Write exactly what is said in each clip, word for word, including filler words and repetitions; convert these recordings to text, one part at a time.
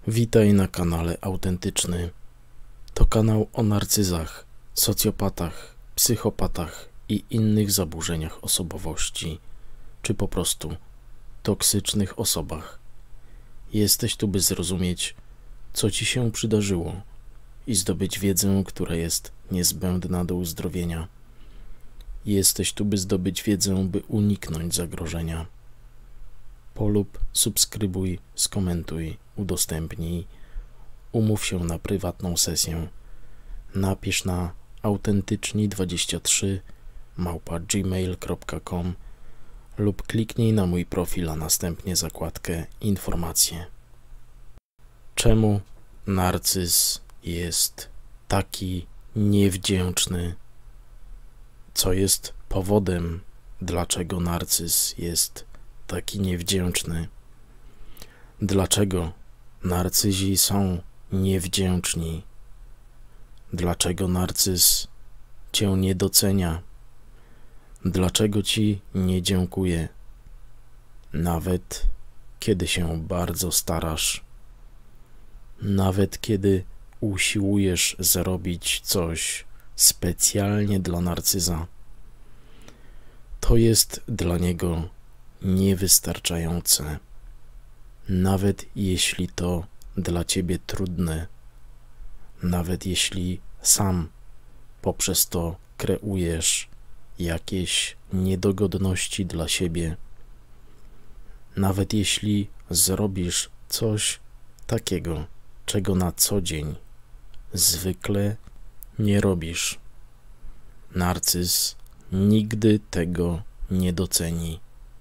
Witaj na kanale Autentyczny. To kanał o narcyzach, socjopatach, psychopatach i innych zaburzeniach osobowości, czy po prostu toksycznych osobach. Jesteś tu, by zrozumieć, co ci się przydarzyło i zdobyć wiedzę, która jest niezbędna do uzdrowienia. Jesteś tu, by zdobyć wiedzę, by uniknąć zagrożenia. Polub, subskrybuj, skomentuj, udostępnij, umów się na prywatną sesję, napisz na autentyczni dwadzieścia trzy małpa gmail kropka com lub kliknij na mój profil, a następnie zakładkę informacje. Czemu narcyz jest taki niewdzięczny? Co jest powodem, dlaczego narcyz jest taki niewdzięczny? Dlaczego narcyzi są niewdzięczni? Dlaczego narcyz cię nie docenia? Dlaczego ci nie dziękuję, nawet kiedy się bardzo starasz? Nawet kiedy usiłujesz zrobić coś specjalnie dla narcyza, to jest dla niego niewystarczające. Nawet jeśli to dla ciebie trudne, nawet jeśli sam poprzez to kreujesz jakieś niedogodności dla siebie, nawet jeśli zrobisz coś takiego, czego na co dzień zwykle nie robisz, narcyz nigdy tego nie doceni.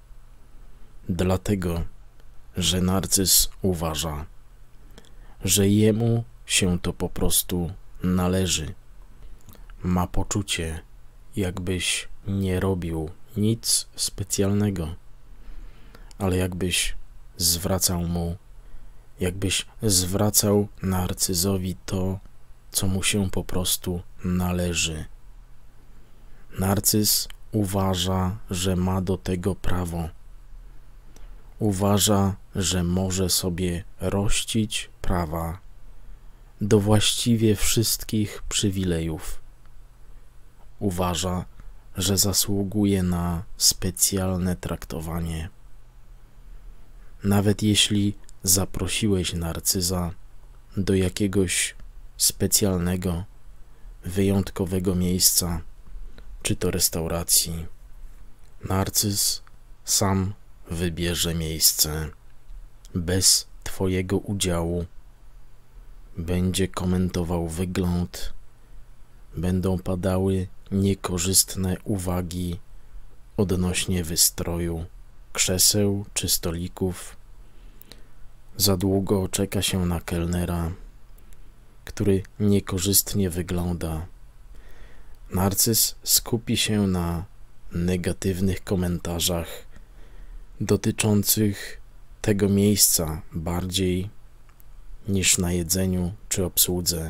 Dlatego, że narcyz uważa, że jemu się to po prostu należy. Ma poczucie, jakbyś nie robił nic specjalnego, ale jakbyś zwracał mu, jakbyś zwracał narcyzowi to, co mu się po prostu należy. Narcyz uważa, że ma do tego prawo. Uważa, że może sobie rościć prawa do właściwie wszystkich przywilejów. Uważa, że zasługuje na specjalne traktowanie. Nawet jeśli zaprosiłeś narcyza do jakiegoś specjalnego, wyjątkowego miejsca, czy to restauracji, narcyz sam wybierze miejsce bez twojego udziału, będzie komentował wygląd, będą padały niekorzystne uwagi odnośnie wystroju krzeseł czy stolików. Za długo czeka się na kelnera, który niekorzystnie wygląda. Narcyz skupi się na negatywnych komentarzach dotyczących tego miejsca bardziej niż na jedzeniu czy obsłudze.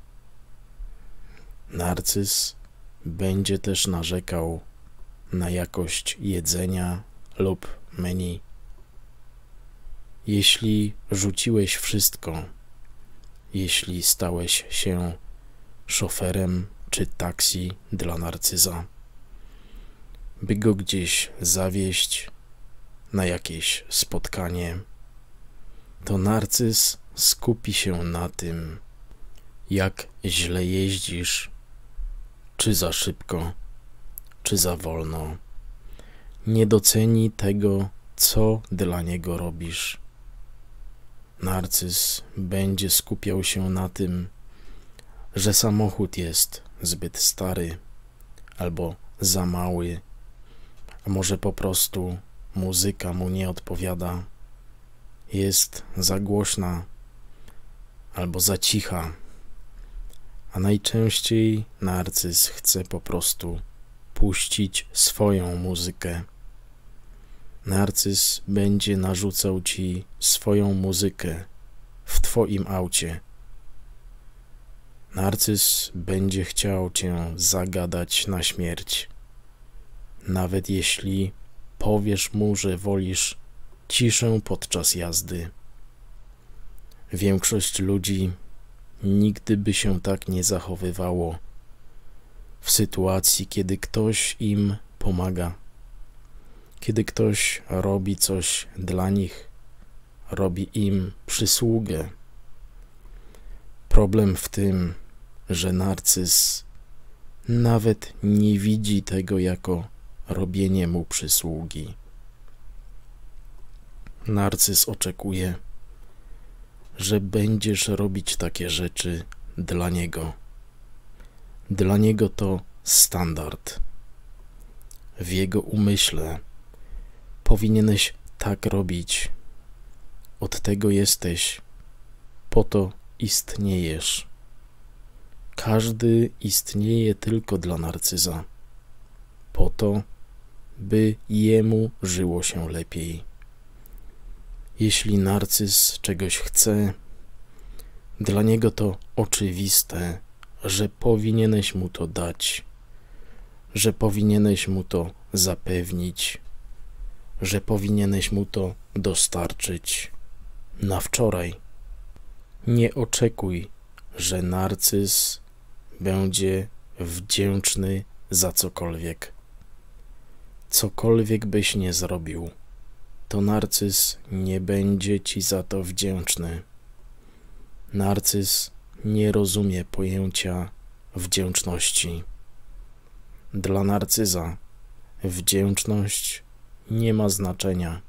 Narcyz będzie też narzekał na jakość jedzenia lub menu. Jeśli rzuciłeś wszystko, jeśli stałeś się szoferem czy taksi dla narcyza, by go gdzieś zawieźć na jakieś spotkanie, to narcyz skupi się na tym, jak źle jeździsz, czy za szybko, czy za wolno. Nie doceni tego, co dla niego robisz. Narcyz będzie skupiał się na tym, że samochód jest zbyt stary albo za mały, a może po prostu muzyka mu nie odpowiada, jest za głośna albo za cicha, a najczęściej narcyz chce po prostu puścić swoją muzykę. Narcyz będzie narzucał ci swoją muzykę w twoim aucie. Narcyz będzie chciał cię zagadać na śmierć, nawet jeśli powiesz mu, że wolisz ciszę podczas jazdy. Większość ludzi nigdy by się tak nie zachowywało w sytuacji, kiedy ktoś im pomaga, kiedy ktoś robi coś dla nich, robi im przysługę. Problem w tym, że narcyz nawet nie widzi tego jako robienie mu przysługi. Narcyz oczekuje, że będziesz robić takie rzeczy dla niego. Dla niego to standard. W jego umyśle powinieneś tak robić. Od tego jesteś, po to istniejesz. Każdy istnieje tylko dla narcyza, po to, by jemu żyło się lepiej. Jeśli narcyz czegoś chce, dla niego to oczywiste, że powinieneś mu to dać, że powinieneś mu to zapewnić, że powinieneś mu to dostarczyć na wczoraj. Nie oczekuj, że narcyz będzie wdzięczny za cokolwiek. Cokolwiek byś nie zrobił, to narcyz nie będzie ci za to wdzięczny. Narcyz nie rozumie pojęcia wdzięczności. Dla narcyza wdzięczność nie ma znaczenia.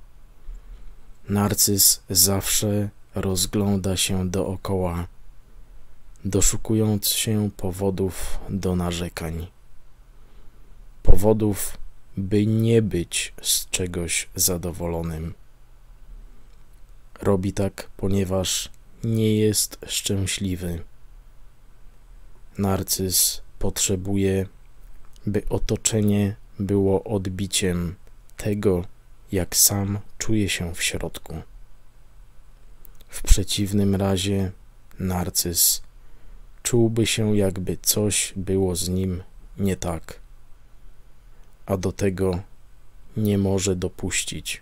Narcyz zawsze rozgląda się dookoła, doszukując się powodów do narzekań. Powodów, by nie być z czegoś zadowolonym. Robi tak, ponieważ nie jest szczęśliwy. Narcyz potrzebuje, by otoczenie było odbiciem tego, jak sam czuje się w środku. W przeciwnym razie narcyz czułby się, jakby coś było z nim nie tak, a do tego nie może dopuścić.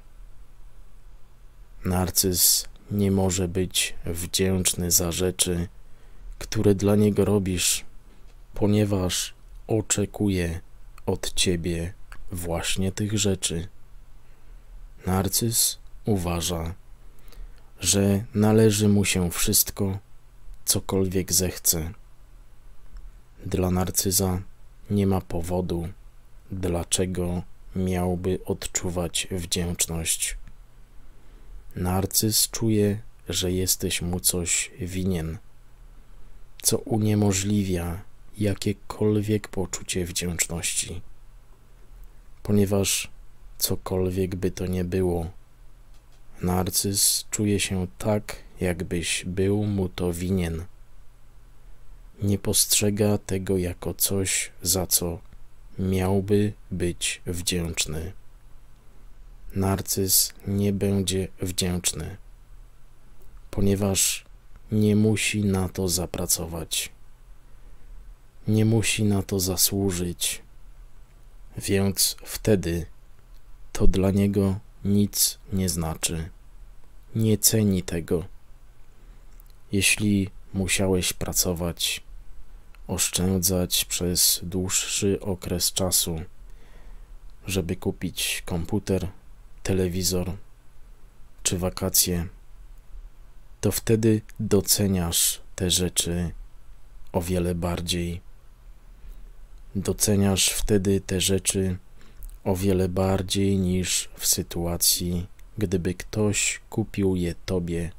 Narcyz nie może być wdzięczny za rzeczy, które dla niego robisz, ponieważ oczekuje od ciebie właśnie tych rzeczy. Narcyz uważa, że należy mu się wszystko, cokolwiek zechce. Dla narcyza nie ma powodu, dlaczego miałby odczuwać wdzięczność. Narcyz czuje, że jesteś mu coś winien, co uniemożliwia jakiekolwiek poczucie wdzięczności. Ponieważ cokolwiek by to nie było, narcyz czuje się tak, jakbyś był mu to winien. Nie postrzega tego jako coś, za co miałby być wdzięczny. Narcyz nie będzie wdzięczny, ponieważ nie musi na to zapracować. Nie musi na to zasłużyć, więc wtedy to dla niego nic nie znaczy. Nie ceni tego. Jeśli musiałeś pracować, oszczędzać przez dłuższy okres czasu, żeby kupić komputer, telewizor czy wakacje, to wtedy doceniasz te rzeczy o wiele bardziej. Doceniasz wtedy te rzeczy o wiele bardziej niż w sytuacji, gdyby ktoś kupił je tobie.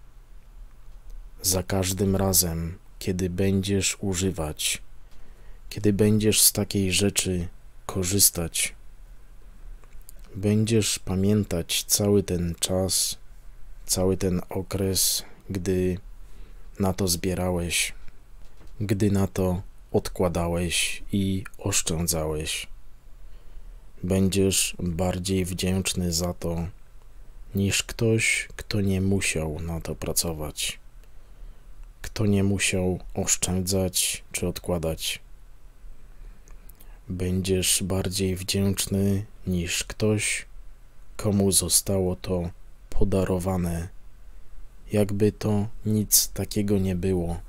Za każdym razem, kiedy będziesz używać, kiedy będziesz z takiej rzeczy korzystać, będziesz pamiętać cały ten czas, cały ten okres, gdy na to zbierałeś, gdy na to odkładałeś i oszczędzałeś. Będziesz bardziej wdzięczny za to, niż ktoś, kto nie musiał na to pracować, kto nie musiał oszczędzać czy odkładać. Będziesz bardziej wdzięczny niż ktoś, komu zostało to podarowane jakby to nic takiego nie było.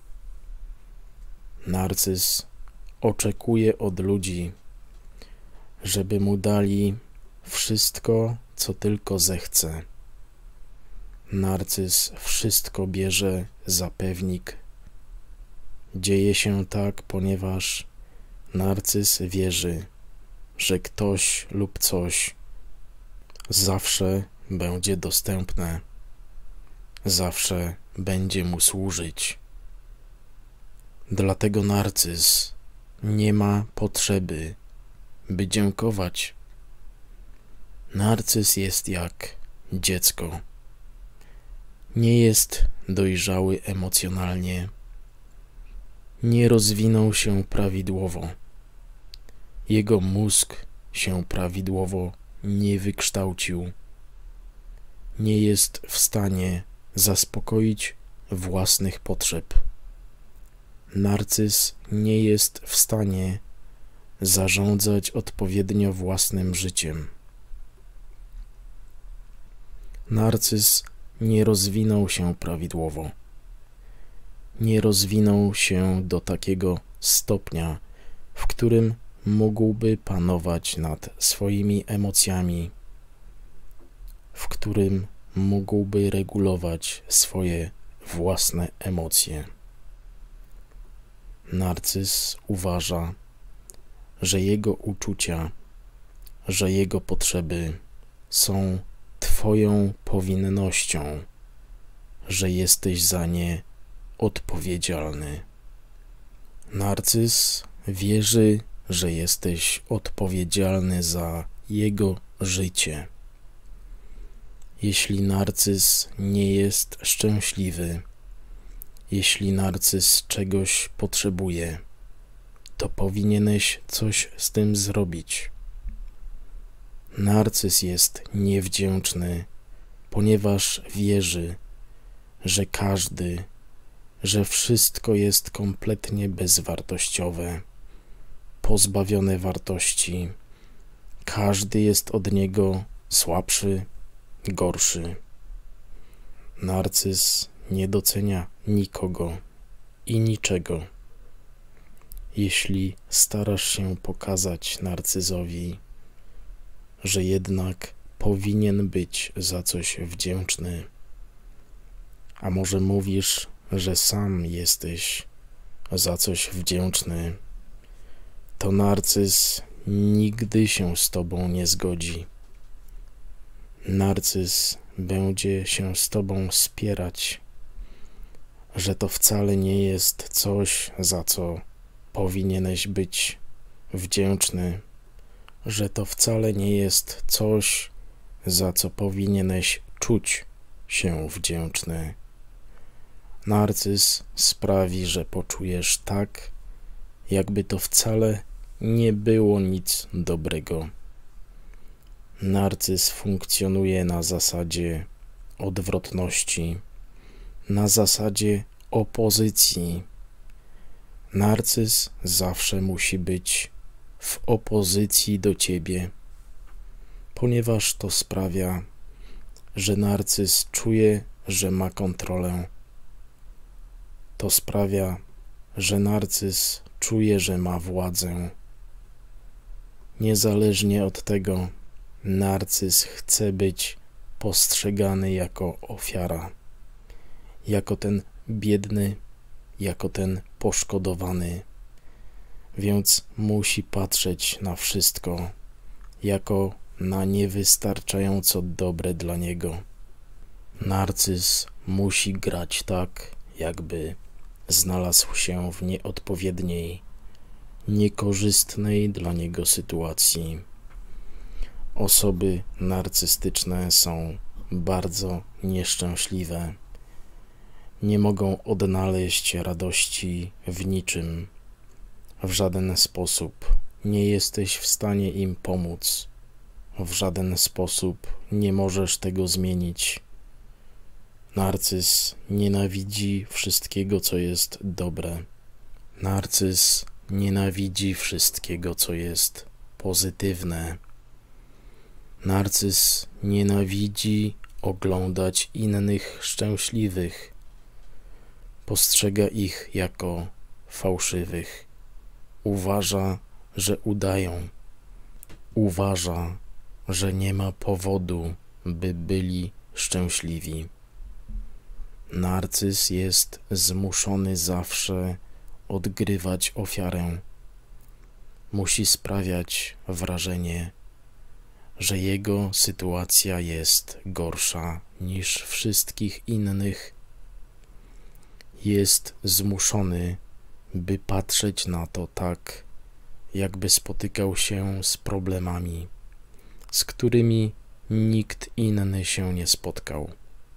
Narcyz oczekuje od ludzi, żeby mu dali wszystko, co tylko zechce. Narcyz wszystko bierze za pewnik. Dzieje się tak, ponieważ narcyz wierzy, że ktoś lub coś zawsze będzie dostępne, zawsze będzie mu służyć. Dlatego narcyz nie ma potrzeby, by dziękować. Narcyz jest jak dziecko. Nie jest dojrzały emocjonalnie. Nie rozwinął się prawidłowo. Jego mózg się prawidłowo nie wykształcił. Nie jest w stanie zaspokoić własnych potrzeb. Narcyz nie jest w stanie zarządzać odpowiednio własnym życiem. Narcyz nie rozwinął się prawidłowo. Nie rozwinął się do takiego stopnia, w którym mógłby panować nad swoimi emocjami, w którym mógłby regulować swoje własne emocje. Narcyz uważa, że jego uczucia, że jego potrzeby są twoją powinnością, że jesteś za nie odpowiedzialny. Narcyz wierzy, że jesteś odpowiedzialny za jego życie. Jeśli narcyz nie jest szczęśliwy, jeśli narcyz czegoś potrzebuje, to powinieneś coś z tym zrobić. Narcyz jest niewdzięczny, ponieważ wierzy, że każdy, że wszystko jest kompletnie bezwartościowe, pozbawione wartości. Każdy jest od niego słabszy, gorszy. Narcyz nie docenia nikogo i niczego. Jeśli starasz się pokazać narcyzowi, że jednak powinien być za coś wdzięczny, a może mówisz, że sam jesteś za coś wdzięczny, to narcyz nigdy się z tobą nie zgodzi. Narcyz będzie się z tobą spierać, że to wcale nie jest coś, za co powinieneś być wdzięczny, że to wcale nie jest coś, za co powinieneś czuć się wdzięczny. Narcyz sprawi, że poczujesz tak, jakby to wcale nie było nic dobrego. Narcyz funkcjonuje na zasadzie odwrotności, na zasadzie opozycji. Narcyz zawsze musi być w opozycji do ciebie, ponieważ to sprawia, że narcyz czuje, że ma kontrolę. To sprawia, że narcyz czuje, że ma władzę. Niezależnie od tego, narcyz chce być postrzegany jako ofiara, jako ten biedny, jako ten poszkodowany, więc musi patrzeć na wszystko jako na niewystarczająco dobre dla niego. Narcyz musi grać tak, jakby znalazł się w nieodpowiedniej, niekorzystnej dla niego sytuacji. Osoby narcystyczne są bardzo nieszczęśliwe. Nie mogą odnaleźć radości w niczym. W żaden sposób nie jesteś w stanie im pomóc. W żaden sposób nie możesz tego zmienić. Narcyz nienawidzi wszystkiego, co jest dobre. Narcyz nienawidzi wszystkiego, co jest pozytywne. Narcyz nienawidzi oglądać innych szczęśliwych, postrzega ich jako fałszywych. Uważa, że udają. Uważa, że nie ma powodu, by byli szczęśliwi. Narcyz jest zmuszony zawsze odgrywać ofiarę. Musi sprawiać wrażenie, że jego sytuacja jest gorsza niż wszystkich innych. Jest zmuszony, by patrzeć na to tak, jakby spotykał się z problemami, z którymi nikt inny się nie spotkał.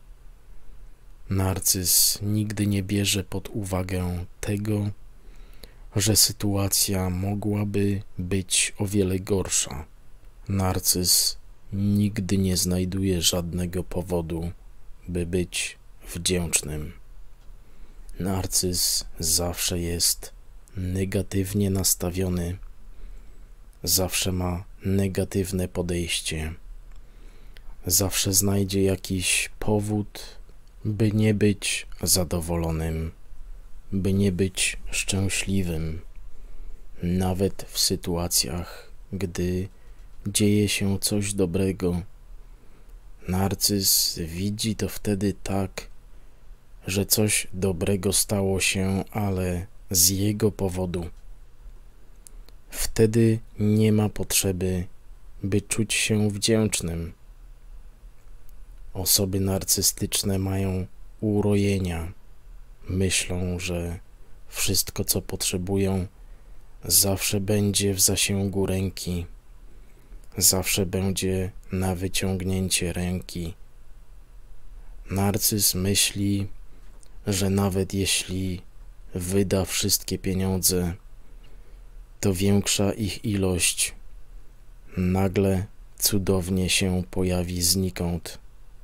Narcyz nigdy nie bierze pod uwagę tego, że sytuacja mogłaby być o wiele gorsza. Narcyz nigdy nie znajduje żadnego powodu, by być wdzięcznym. Narcyz zawsze jest negatywnie nastawiony, zawsze ma negatywne podejście, zawsze znajdzie jakiś powód, by nie być zadowolonym, by nie być szczęśliwym, nawet w sytuacjach, gdy dzieje się coś dobrego. Narcyz widzi to wtedy tak, że coś dobrego stało się, ale z jego powodu. Wtedy nie ma potrzeby, by czuć się wdzięcznym. Osoby narcystyczne mają urojenia. Myślą, że wszystko, co potrzebują, zawsze będzie w zasięgu ręki. Zawsze będzie na wyciągnięcie ręki. Narcyz myśli, że nawet jeśli wyda wszystkie pieniądze, to większa ich ilość nagle cudownie się pojawi znikąd.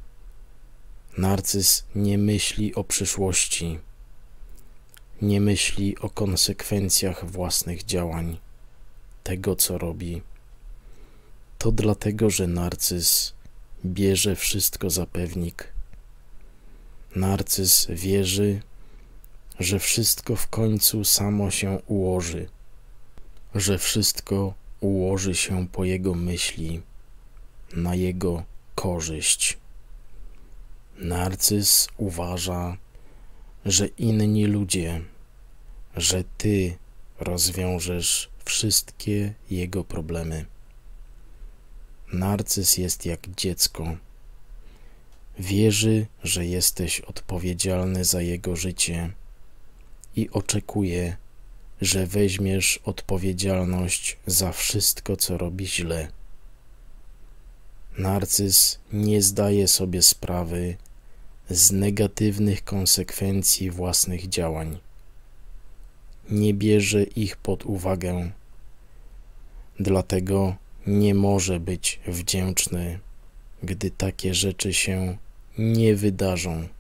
Narcyz nie myśli o przyszłości, nie myśli o konsekwencjach własnych działań, tego co robi. To dlatego, że narcyz bierze wszystko za pewnik. Narcyz wierzy, że wszystko w końcu samo się ułoży, że wszystko ułoży się po jego myśli, na jego korzyść. Narcyz uważa, że inni ludzie, że ty rozwiążesz wszystkie jego problemy. Narcyz jest jak dziecko. Wierzy, że jesteś odpowiedzialny za jego życie i oczekuje, że weźmiesz odpowiedzialność za wszystko, co robi źle. Narcyz nie zdaje sobie sprawy z negatywnych konsekwencji własnych działań. Nie bierze ich pod uwagę, dlatego nie może być wdzięczny, gdy takie rzeczy się nie wydarzą.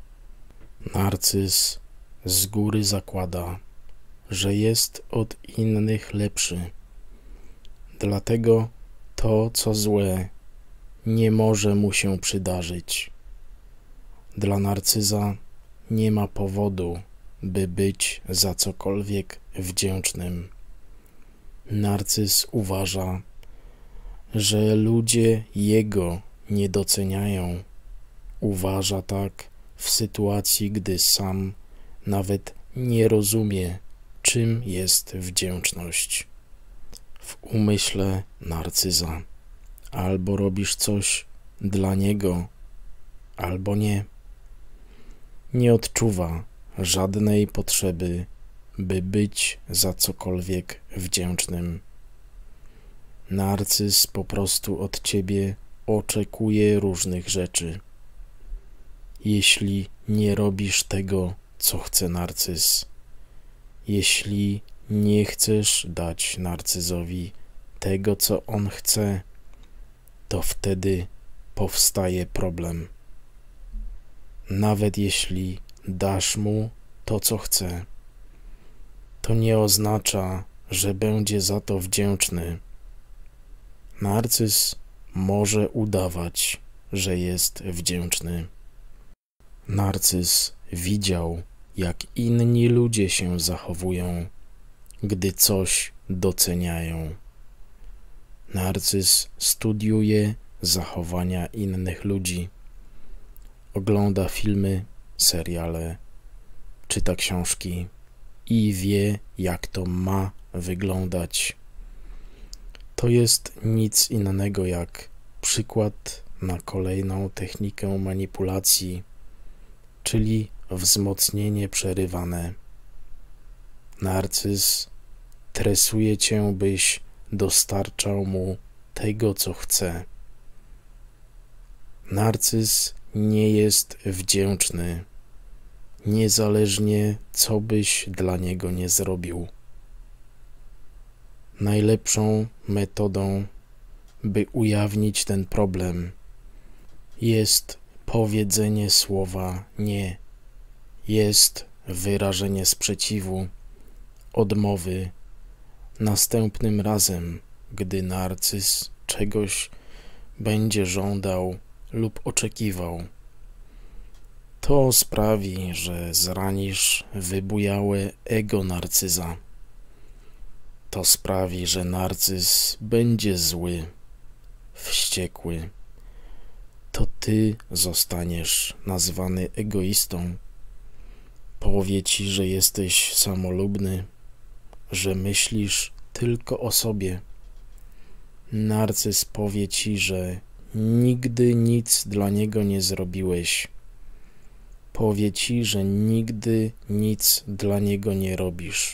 Narcyz z góry zakłada, że jest od innych lepszy. Dlatego to, co złe, nie może mu się przydarzyć. Dla narcyza nie ma powodu, by być za cokolwiek wdzięcznym. Narcyz uważa, że ludzie jego nie doceniają. Uważa tak w sytuacji, gdy sam nawet nie rozumie, czym jest wdzięczność. W umyśle narcyza albo robisz coś dla niego, albo nie. Nie odczuwa żadnej potrzeby, by być za cokolwiek wdzięcznym. Narcyz po prostu od ciebie oczekuje różnych rzeczy. Jeśli nie robisz tego, co chce narcyz, jeśli nie chcesz dać narcyzowi tego, co on chce, to wtedy powstaje problem. Nawet jeśli dasz mu to, co chce, to nie oznacza, że będzie za to wdzięczny. Narcyz może udawać, że jest wdzięczny. Narcyz widział, jak inni ludzie się zachowują, gdy coś doceniają. Narcyz studiuje zachowania innych ludzi, ogląda filmy, seriale, czyta książki i wie, jak to ma wyglądać. To jest nic innego jak przykład na kolejną technikę manipulacji, czyli wzmocnienie przerywane. Narcyz tresuje cię, byś dostarczał mu tego, co chce. Narcyz nie jest wdzięczny, niezależnie co byś dla niego nie zrobił. Najlepszą metodą, by ujawnić ten problem, jest powiedzenie słowa nie, jest wyrażenie sprzeciwu, odmowy. Następnym razem, gdy narcyz czegoś będzie żądał lub oczekiwał, to sprawi, że zranisz wybujałe ego narcyza. To sprawi, że narcyz będzie zły, wściekły. To ty zostaniesz nazwany egoistą. Powie ci, że jesteś samolubny, że myślisz tylko o sobie. Narcyz powie ci, że nigdy nic dla niego nie zrobiłeś. Powie ci, że nigdy nic dla niego nie robisz.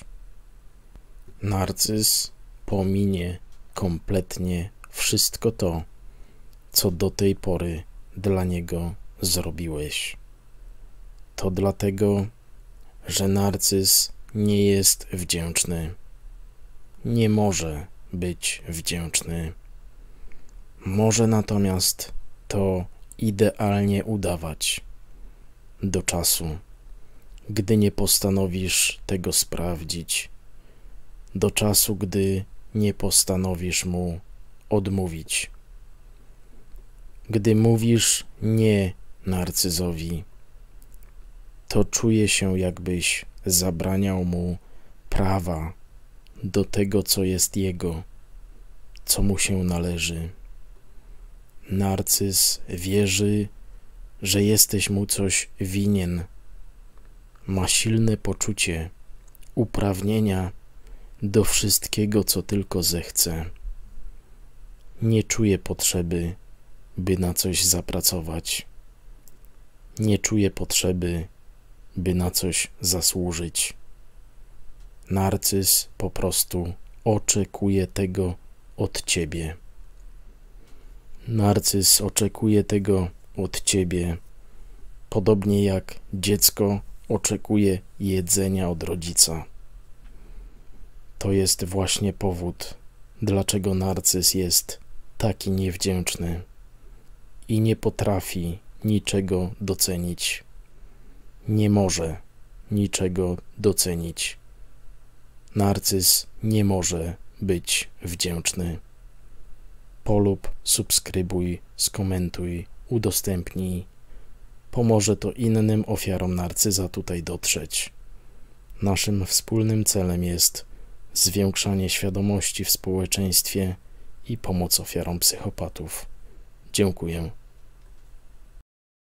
Narcyz pominie kompletnie wszystko to, co do tej pory dla niego zrobiłeś. To dlatego, że narcyz nie jest wdzięczny. Nie może być wdzięczny. Może natomiast to idealnie udawać do czasu, gdy nie postanowisz tego sprawdzić, do czasu, gdy nie postanowisz mu odmówić. Gdy mówisz nie narcyzowi, to czuje się, jakbyś zabraniał mu prawa do tego, co jest jego, co mu się należy. Narcyz wierzy, że jesteś mu coś winien. Ma silne poczucie uprawnienia do wszystkiego, co tylko zechce. Nie czuje potrzeby, by na coś zapracować. Nie czuje potrzeby, by na coś zasłużyć. Narcyz po prostu oczekuje tego od ciebie. Narcyz oczekuje tego od ciebie, podobnie jak dziecko oczekuje jedzenia od rodzica. To jest właśnie powód, dlaczego narcyz jest taki niewdzięczny i nie potrafi niczego docenić. Nie może niczego docenić. Narcyz nie może być wdzięczny. Polub, subskrybuj, skomentuj, udostępnij. Pomoże to innym ofiarom narcyza tutaj dotrzeć. Naszym wspólnym celem jest zwiększanie świadomości w społeczeństwie i pomoc ofiarom psychopatów. Dziękuję.